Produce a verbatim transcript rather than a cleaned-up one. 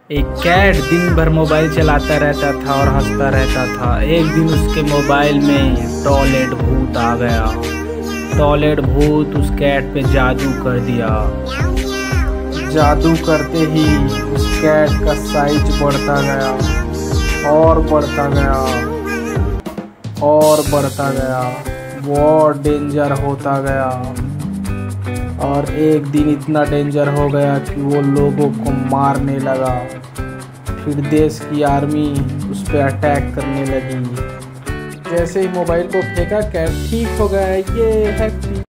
एक कैट दिन भर मोबाइल चलाता रहता था और हंसता रहता था। एक दिन उसके मोबाइल में टॉयलेट भूत आ गया। टॉयलेट भूत उस कैट पे जादू कर दिया। जादू करते ही उस कैट का साइज बढ़ता गया और बढ़ता गया और बढ़ता गया। बहुत डेंजर होता गया और एक दिन इतना डेंजर हो गया कि वो लोगों को मारने लगा। फिर देश की आर्मी उस पर अटैक करने लगी। जैसे ही मोबाइल को फेंका कैट ठीक हो गया। ये है